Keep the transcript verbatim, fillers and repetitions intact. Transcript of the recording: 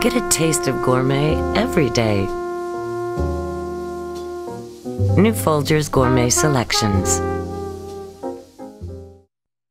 Get a taste of gourmet every day. New Folgers Gourmet Selections.